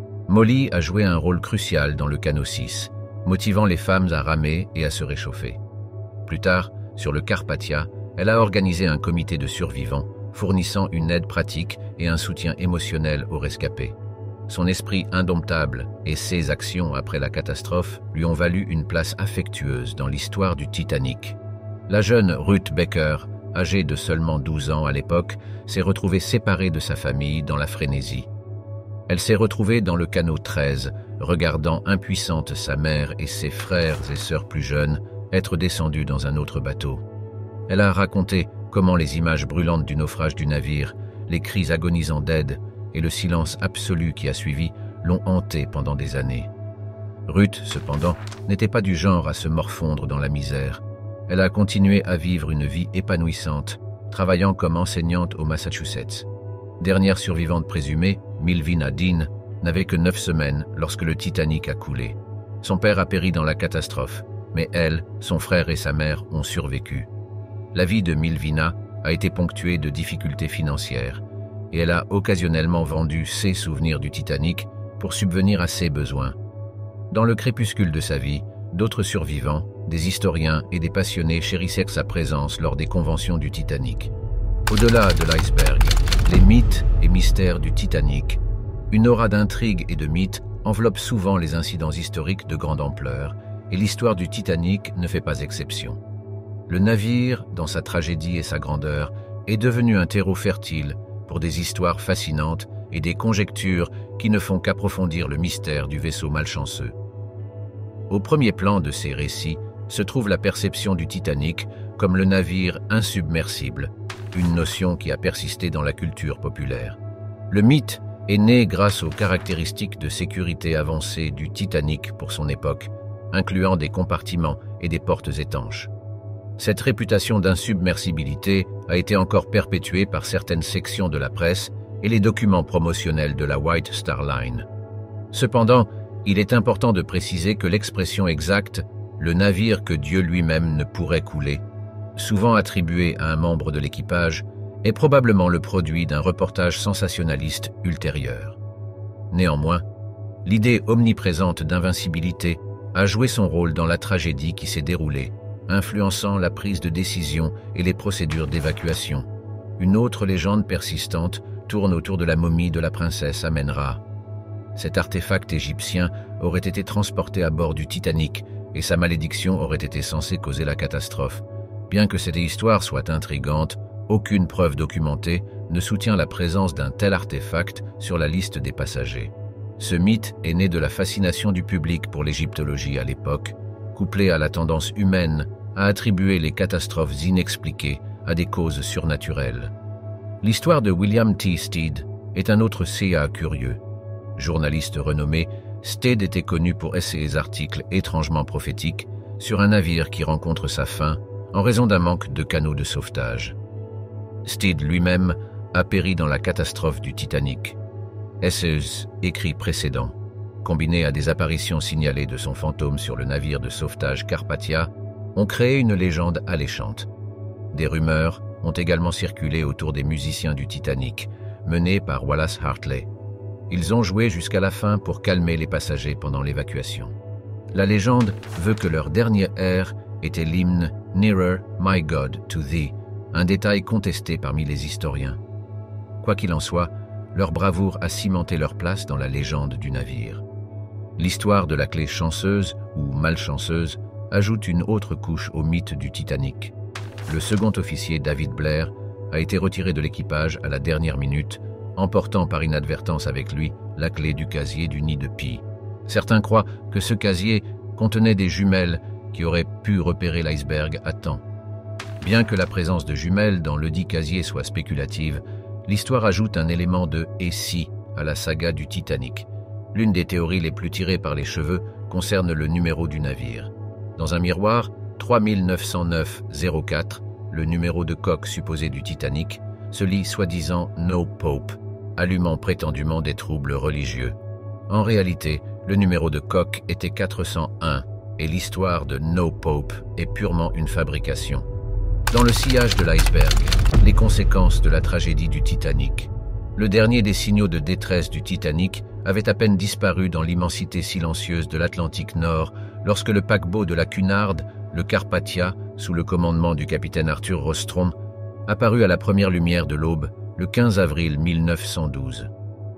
Molly a joué un rôle crucial dans le canot six, motivant les femmes à ramer et à se réchauffer. Plus tard, sur le Carpathia, elle a organisé un comité de survivants, fournissant une aide pratique et un soutien émotionnel aux rescapés. Son esprit indomptable et ses actions après la catastrophe lui ont valu une place affectueuse dans l'histoire du Titanic. La jeune Ruth Baker, âgée de seulement douze ans à l'époque, s'est retrouvée séparée de sa famille dans la frénésie. Elle s'est retrouvée dans le canot treize, regardant impuissante sa mère et ses frères et sœurs plus jeunes être descendus dans un autre bateau. Elle a raconté comment les images brûlantes du naufrage du navire, les cris agonisants d'aide et le silence absolu qui a suivi l'ont hantée pendant des années. Ruth, cependant, n'était pas du genre à se morfondre dans la misère. Elle a continué à vivre une vie épanouissante, travaillant comme enseignante au Massachusetts. Dernière survivante présumée, Milvina Dean, n'avait que neuf semaines lorsque le Titanic a coulé. Son père a péri dans la catastrophe, mais elle, son frère et sa mère ont survécu. La vie de Milvina a été ponctuée de difficultés financières, et elle a occasionnellement vendu ses souvenirs du Titanic pour subvenir à ses besoins. Dans le crépuscule de sa vie, d'autres survivants, des historiens et des passionnés chérissaient sa présence lors des conventions du Titanic. Au-delà de l'iceberg, les mythes et mystères du Titanic, une aura d'intrigue et de mythes enveloppe souvent les incidents historiques de grande ampleur, et l'histoire du Titanic ne fait pas exception. Le navire, dans sa tragédie et sa grandeur, est devenu un terreau fertile pour des histoires fascinantes et des conjectures qui ne font qu'approfondir le mystère du vaisseau malchanceux. Au premier plan de ces récits se trouve la perception du Titanic comme le navire insubmersible, une notion qui a persisté dans la culture populaire. Le mythe est né grâce aux caractéristiques de sécurité avancées du Titanic pour son époque, incluant des compartiments et des portes étanches. Cette réputation d'insubmersibilité a été encore perpétuée par certaines sections de la presse et les documents promotionnels de la White Star Line. Cependant, il est important de préciser que l'expression exacte « le navire que Dieu lui-même ne pourrait couler », souvent attribuée à un membre de l'équipage, est probablement le produit d'un reportage sensationnaliste ultérieur. Néanmoins, l'idée omniprésente d'invincibilité a joué son rôle dans la tragédie qui s'est déroulée, influençant la prise de décision et les procédures d'évacuation. Une autre légende persistante tourne autour de la momie de la princesse Amen-Ra. Cet artefact égyptien aurait été transporté à bord du Titanic et sa malédiction aurait été censée causer la catastrophe. Bien que cette histoire soit intrigante, aucune preuve documentée ne soutient la présence d'un tel artefact sur la liste des passagers. Ce mythe est né de la fascination du public pour l'égyptologie à l'époque, couplé à la tendance humaine à attribuer les catastrophes inexpliquées à des causes surnaturelles. L'histoire de William T. Stead est un autre C A curieux. Journaliste renommé, Stead était connu pour ses articles étrangement prophétiques sur un navire qui rencontre sa fin en raison d'un manque de canaux de sauvetage. Stead lui-même a péri dans la catastrophe du Titanic. Ses écrits précédents, combinés à des apparitions signalées de son fantôme sur le navire de sauvetage Carpathia, ont créé une légende alléchante. Des rumeurs ont également circulé autour des musiciens du Titanic, menés par Wallace Hartley. Ils ont joué jusqu'à la fin pour calmer les passagers pendant l'évacuation. La légende veut que leur dernier air était l'hymne « Nearer, my God, to thee », un détail contesté parmi les historiens. Quoi qu'il en soit, leur bravoure a cimenté leur place dans la légende du navire. L'histoire de la clé chanceuse ou malchanceuse ajoute une autre couche au mythe du Titanic. le second officier David Blair a été retiré de l'équipage à la dernière minute, emportant par inadvertance avec lui la clé du casier du nid de pie. Certains croient que ce casier contenait des jumelles qui auraient pu repérer l'iceberg à temps. Bien que la présence de jumelles dans le dit casier soit spéculative, l'histoire ajoute un élément de « et si » à la saga du Titanic. L'une des théories les plus tirées par les cheveux concerne le numéro du navire. Dans un miroir, trois mille neuf cent neuf zéro quatre, le numéro de coque supposé du Titanic, se lit soi-disant « No Pope », allumant prétendument des troubles religieux. En réalité, le numéro de coque était quatre cent un et l'histoire de No Pope est purement une fabrication. Dans le sillage de l'iceberg, les conséquences de la tragédie du Titanic. Le dernier des signaux de détresse du Titanic avait à peine disparu dans l'immensité silencieuse de l'Atlantique Nord lorsque le paquebot de la Cunard, le Carpathia, sous le commandement du capitaine Arthur Rostron, apparut à la première lumière de l'aube le quinze avril mille neuf cent douze.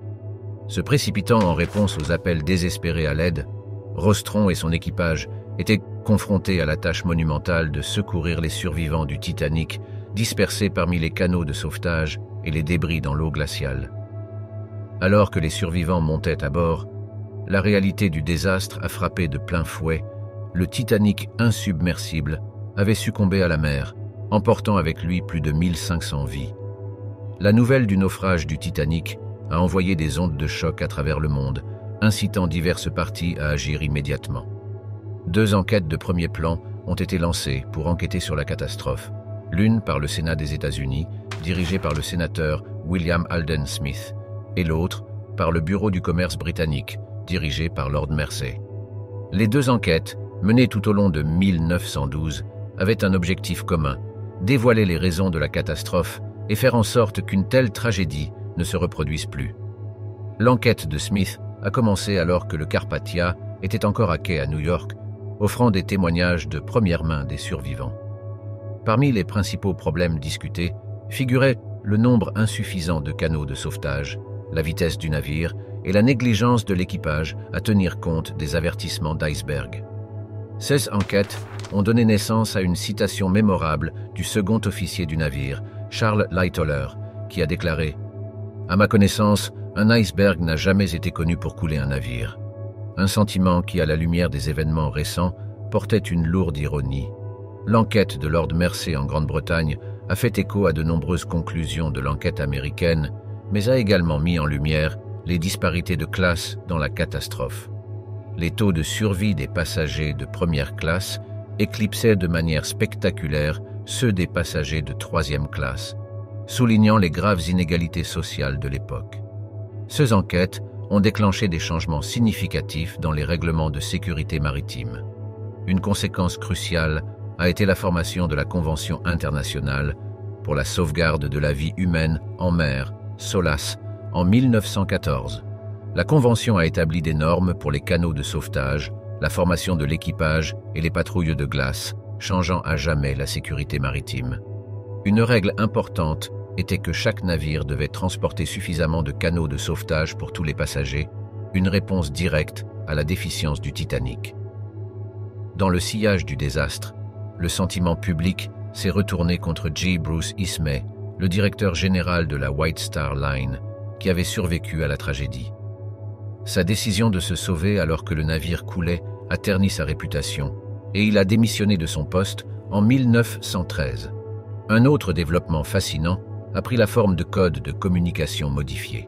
Se précipitant en réponse aux appels désespérés à l'aide, Rostron et son équipage étaient confrontés à la tâche monumentale de secourir les survivants du Titanic dispersés parmi les canaux de sauvetage et les débris dans l'eau glaciale. Alors que les survivants montaient à bord, la réalité du désastre a frappé de plein fouet. Le Titanic insubmersible avait succombé à la mer, emportant avec lui plus de mille cinq cents vies. La nouvelle du naufrage du Titanic a envoyé des ondes de choc à travers le monde, incitant diverses parties à agir immédiatement. Deux enquêtes de premier plan ont été lancées pour enquêter sur la catastrophe, l'une par le Sénat des États-Unis, dirigée par le sénateur William Alden Smith, et l'autre par le Bureau du commerce britannique, dirigé par Lord Mersey. Les deux enquêtes, menées tout au long de mille neuf cent douze, avaient un objectif commun, dévoiler les raisons de la catastrophe et faire en sorte qu'une telle tragédie ne se reproduise plus. L'enquête de Smith a commencé alors que le Carpathia était encore à quai à New York, offrant des témoignages de première main des survivants. Parmi les principaux problèmes discutés figuraient le nombre insuffisant de canaux de sauvetage, la vitesse du navire et la négligence de l'équipage à tenir compte des avertissements d'iceberg. Ces enquêtes ont donné naissance à une citation mémorable du second officier du navire, Charles Lightoller, qui a déclaré « À ma connaissance, un iceberg n'a jamais été connu pour couler un navire. » Un sentiment qui, à la lumière des événements récents, portait une lourde ironie. L'enquête de Lord Mersey en Grande-Bretagne a fait écho à de nombreuses conclusions de l'enquête américaine, mais a également mis en lumière les disparités de classe dans la catastrophe. Les taux de survie des passagers de première classe éclipsaient de manière spectaculaire ceux des passagers de troisième classe, soulignant les graves inégalités sociales de l'époque. Ces enquêtes ont déclenché des changements significatifs dans les règlements de sécurité maritime. Une conséquence cruciale a été la formation de la Convention internationale pour la sauvegarde de la vie humaine en mer, SOLAS, en mille neuf cent quatorze. La Convention a établi des normes pour les canaux de sauvetage, la formation de l'équipage et les patrouilles de glace, changeant à jamais la sécurité maritime. Une règle importante était que chaque navire devait transporter suffisamment de canaux de sauvetage pour tous les passagers, une réponse directe à la déficience du Titanic. Dans le sillage du désastre, le sentiment public s'est retourné contre J. Bruce Ismay, le directeur général de la White Star Line, qui avait survécu à la tragédie. Sa décision de se sauver alors que le navire coulait a terni sa réputation, et il a démissionné de son poste en mille neuf cent treize. Un autre développement fascinant a pris la forme de codes de communication modifiés.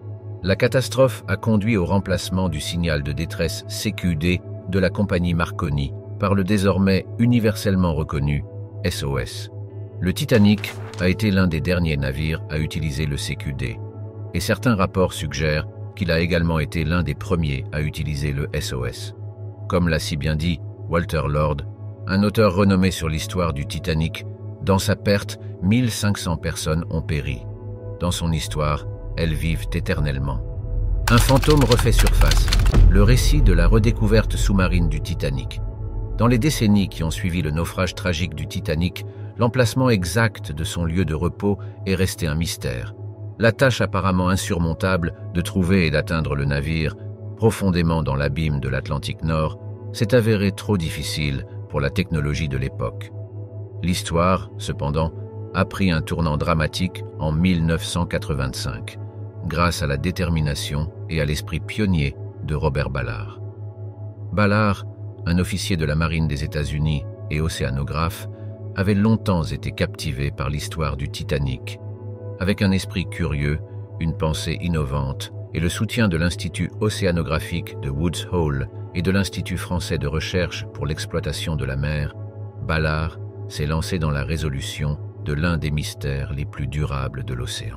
La catastrophe a conduit au remplacement du signal de détresse C Q D de la compagnie Marconi par le désormais universellement reconnu S O S. Le Titanic a été l'un des derniers navires à utiliser le C Q D, et certains rapports suggèrent qu'il a également été l'un des premiers à utiliser le S O S. Comme l'a si bien dit Walter Lord, un auteur renommé sur l'histoire du Titanic, dans sa perte, mille cinq cents personnes ont péri. Dans son histoire, elles vivent éternellement. Un fantôme refait surface, le récit de la redécouverte sous-marine du Titanic. Dans les décennies qui ont suivi le naufrage tragique du Titanic, l'emplacement exact de son lieu de repos est resté un mystère. La tâche apparemment insurmontable de trouver et d'atteindre le navire, profondément dans l'abîme de l'Atlantique Nord, s'est avérée trop difficile pour la technologie de l'époque. L'histoire, cependant, a pris un tournant dramatique en mille neuf cent quatre-vingt-cinq, grâce à la détermination et à l'esprit pionnier de Robert Ballard. Ballard, un officier de la marine des États-Unis et océanographe, avait longtemps été captivé par l'histoire du Titanic. Avec un esprit curieux, une pensée innovante et le soutien de l'Institut océanographique de Woods Hole et de l'Institut français de recherche pour l'exploitation de la mer, Ballard s'est lancé dans la résolution de l'un des mystères les plus durables de l'océan.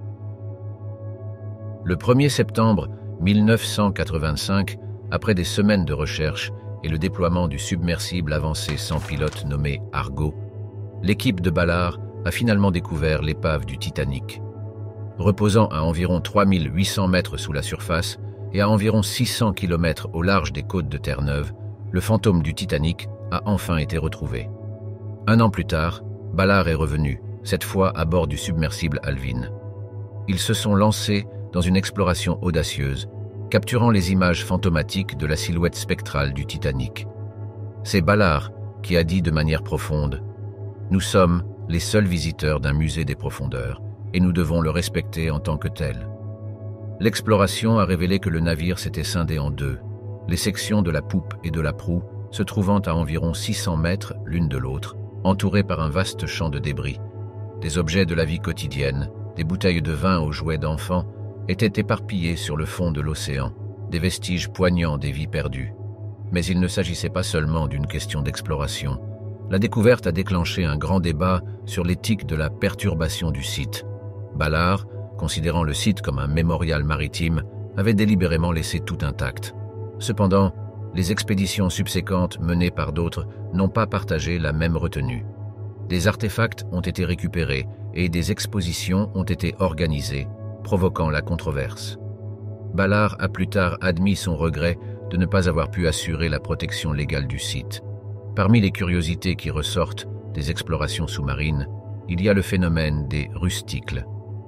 Le premier septembre mille neuf cent quatre-vingt-cinq, après des semaines de recherche et le déploiement du submersible avancé sans pilote nommé Argo, l'équipe de Ballard a finalement découvert l'épave du Titanic. Reposant à environ trois mille huit cents mètres sous la surface et à environ six cents kilomètres au large des côtes de Terre-Neuve, le fantôme du Titanic a enfin été retrouvé. Un an plus tard, Ballard est revenu, cette fois à bord du submersible Alvin. Ils se sont lancés dans une exploration audacieuse, capturant les images fantomatiques de la silhouette spectrale du Titanic. C'est Ballard qui a dit de manière profonde « Nous sommes les seuls visiteurs d'un musée des profondeurs, et nous devons le respecter en tant que tel. » L'exploration a révélé que le navire s'était scindé en deux, les sections de la poupe et de la proue se trouvant à environ six cents mètres l'une de l'autre, entourées par un vaste champ de débris. Des objets de la vie quotidienne, des bouteilles de vin aux jouets d'enfants, étaient éparpillés sur le fond de l'océan, des vestiges poignants des vies perdues. Mais il ne s'agissait pas seulement d'une question d'exploration. La découverte a déclenché un grand débat sur l'éthique de la perturbation du site. Ballard, considérant le site comme un mémorial maritime, avait délibérément laissé tout intact. Cependant, les expéditions subséquentes menées par d'autres n'ont pas partagé la même retenue. Des artefacts ont été récupérés et des expositions ont été organisées, provoquant la controverse. Ballard a plus tard admis son regret de ne pas avoir pu assurer la protection légale du site. Parmi les curiosités qui ressortent des explorations sous-marines, il y a le phénomène des rusticles.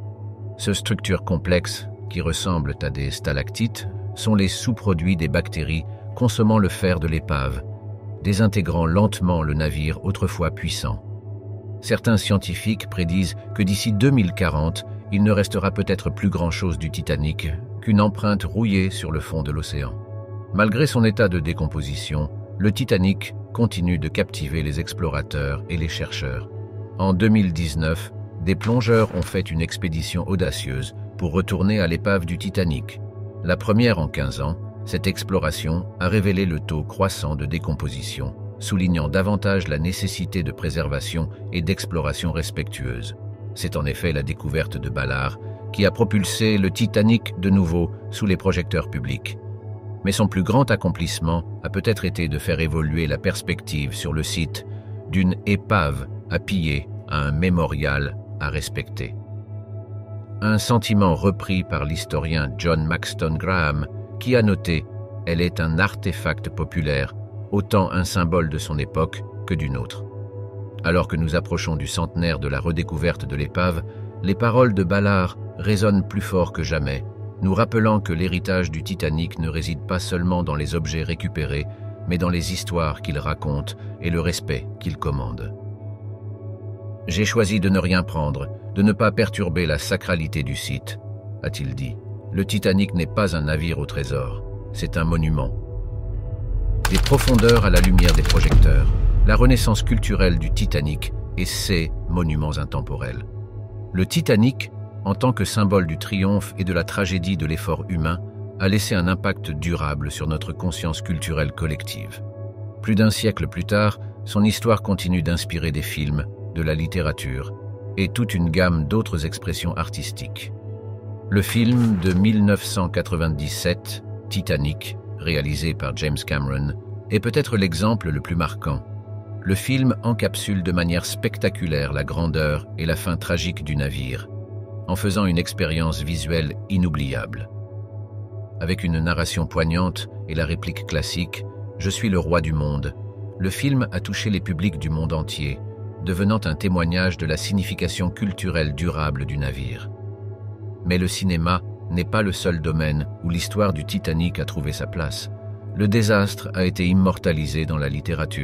Ces structures complexes, qui ressemblent à des stalactites, sont les sous-produits des bactéries consommant le fer de l'épave, désintégrant lentement le navire autrefois puissant. Certains scientifiques prédisent que d'ici deux mille quarante, il ne restera peut-être plus grand-chose du Titanic qu'une empreinte rouillée sur le fond de l'océan. Malgré son état de décomposition, le Titanic continue de captiver les explorateurs et les chercheurs. En deux mille dix-neuf, des plongeurs ont fait une expédition audacieuse pour retourner à l'épave du Titanic. La première en quinze ans, cette exploration a révélé le taux croissant de décomposition, soulignant davantage la nécessité de préservation et d'exploration respectueuse. C'est en effet la découverte de Ballard qui a propulsé le Titanic de nouveau sous les projecteurs publics. Mais son plus grand accomplissement a peut-être été de faire évoluer la perspective sur le site d'une épave à piller à un mémorial à respecter. Un sentiment repris par l'historien John Maxton Graham qui a noté « Elle est un artefact populaire, autant un symbole de son époque que d'une autre ». Alors que nous approchons du centenaire de la redécouverte de l'épave, les paroles de Ballard résonnent plus fort que jamais, nous rappelant que l'héritage du Titanic ne réside pas seulement dans les objets récupérés, mais dans les histoires qu'il raconte et le respect qu'il commande. « J'ai choisi de ne rien prendre, de ne pas perturber la sacralité du site, » a-t-il dit. « Le Titanic n'est pas un navire au trésor, c'est un monument. » Des profondeurs à la lumière des projecteurs, la renaissance culturelle du Titanic et ses monuments intemporels. Le Titanic, en tant que symbole du triomphe et de la tragédie de l'effort humain, a laissé un impact durable sur notre conscience culturelle collective. Plus d'un siècle plus tard, son histoire continue d'inspirer des films, de la littérature et toute une gamme d'autres expressions artistiques. Le film de mille neuf cent quatre-vingt-dix-sept, Titanic, réalisé par James Cameron, est peut-être l'exemple le plus marquant. Le film encapsule de manière spectaculaire la grandeur et la fin tragique du navire, en faisant une expérience visuelle inoubliable. Avec une narration poignante et la réplique classique « Je suis le roi du monde », le film a touché les publics du monde entier, devenant un témoignage de la signification culturelle durable du navire. Mais le cinéma n'est pas le seul domaine où l'histoire du Titanic a trouvé sa place. Le désastre a été immortalisé dans la littérature,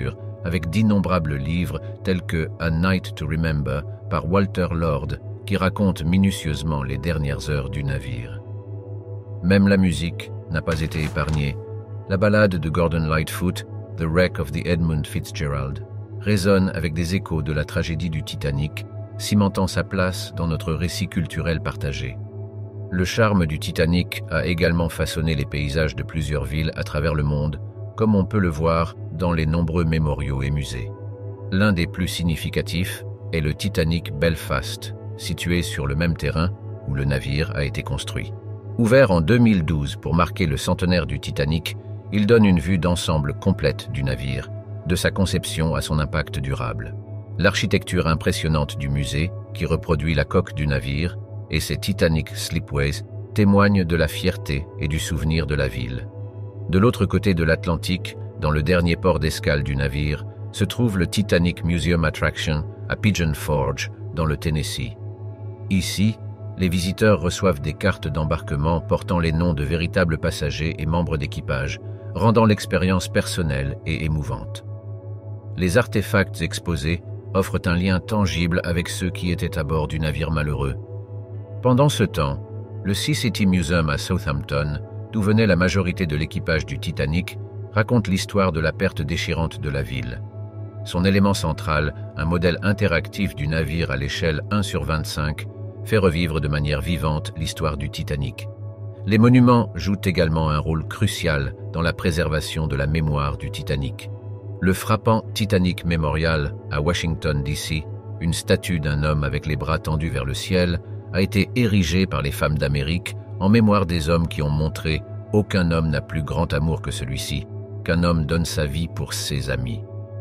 avec d'innombrables livres tels que A Night to Remember par Walter Lord, qui raconte minutieusement les dernières heures du navire. Même la musique n'a pas été épargnée. La ballade de Gordon Lightfoot, The Wreck of the Edmund Fitzgerald, résonne avec des échos de la tragédie du Titanic, cimentant sa place dans notre récit culturel partagé. Le charme du Titanic a également façonné les paysages de plusieurs villes à travers le monde, comme on peut le voir dans les nombreux mémoriaux et musées. L'un des plus significatifs est le Titanic Belfast, situé sur le même terrain où le navire a été construit. Ouvert en deux mille douze pour marquer le centenaire du Titanic, il donne une vue d'ensemble complète du navire, de sa conception à son impact durable. L'architecture impressionnante du musée, qui reproduit la coque du navire, et ses Titanic Slipways témoignent de la fierté et du souvenir de la ville. De l'autre côté de l'Atlantique, dans le dernier port d'escale du navire, se trouve le Titanic Museum Attraction à Pigeon Forge, dans le Tennessee. Ici, les visiteurs reçoivent des cartes d'embarquement portant les noms de véritables passagers et membres d'équipage, rendant l'expérience personnelle et émouvante. Les artefacts exposés offrent un lien tangible avec ceux qui étaient à bord du navire malheureux. Pendant ce temps, le Sea City Museum à Southampton, d'où venait la majorité de l'équipage du Titanic, raconte l'histoire de la perte déchirante de la ville. Son élément central, un modèle interactif du navire à l'échelle un sur vingt-cinq, fait revivre de manière vivante l'histoire du Titanic. Les monuments jouent également un rôle crucial dans la préservation de la mémoire du Titanic. Le frappant Titanic Memorial à Washington, D C, une statue d'un homme avec les bras tendus vers le ciel, a été érigé par les femmes d'Amérique en mémoire des hommes qui ont montré « Aucun homme n'a plus grand amour que celui-ci, qu'un homme donne sa vie pour ses amis ».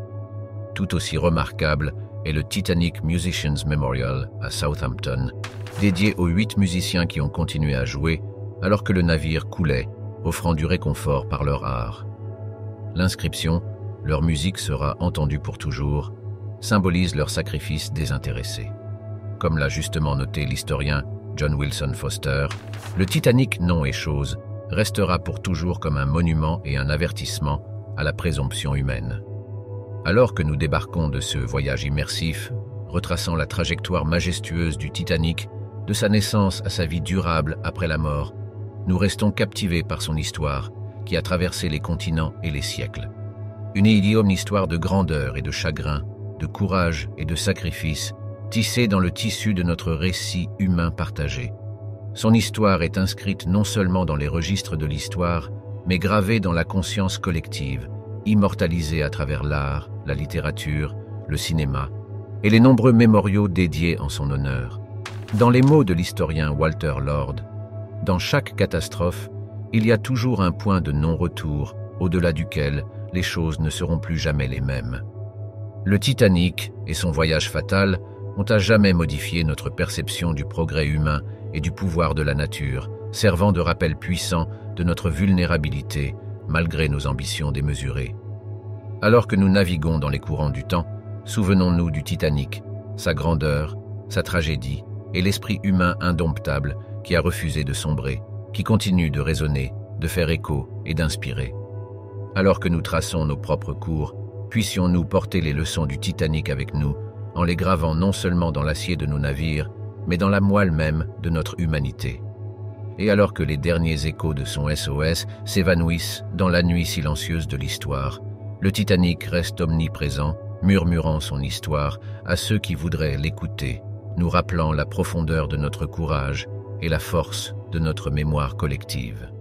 Tout aussi remarquable est le Titanic Musicians Memorial à Southampton, dédié aux huit musiciens qui ont continué à jouer alors que le navire coulait, offrant du réconfort par leur art. L'inscription « Leur musique sera entendue pour toujours » symbolise leur sacrifice désintéressé. Comme l'a justement noté l'historien John Wilson Foster, le Titanic, nom et chose, restera pour toujours comme un monument et un avertissement à la présomption humaine. Alors que nous débarquons de ce voyage immersif, retraçant la trajectoire majestueuse du Titanic, de sa naissance à sa vie durable après la mort, nous restons captivés par son histoire qui a traversé les continents et les siècles. Une idiome histoire de grandeur et de chagrin, de courage et de sacrifice, tissée dans le tissu de notre récit humain partagé. Son histoire est inscrite non seulement dans les registres de l'histoire, mais gravée dans la conscience collective, immortalisée à travers l'art, la littérature, le cinéma, et les nombreux mémoriaux dédiés en son honneur. Dans les mots de l'historien Walter Lord, dans chaque catastrophe, il y a toujours un point de non-retour, au-delà duquel les choses ne seront plus jamais les mêmes. Le Titanic et son voyage fatal ont à jamais modifié notre perception du progrès humain et du pouvoir de la nature, servant de rappel puissant de notre vulnérabilité, malgré nos ambitions démesurées. Alors que nous naviguons dans les courants du temps, souvenons-nous du Titanic, sa grandeur, sa tragédie et l'esprit humain indomptable qui a refusé de sombrer, qui continue de résonner, de faire écho et d'inspirer. Alors que nous traçons nos propres cours, puissions-nous porter les leçons du Titanic avec nous, en les gravant non seulement dans l'acier de nos navires, mais dans la moelle même de notre humanité. Et alors que les derniers échos de son S O S s'évanouissent dans la nuit silencieuse de l'histoire, le Titanic reste omniprésent, murmurant son histoire à ceux qui voudraient l'écouter, nous rappelant la profondeur de notre courage et la force de notre mémoire collective.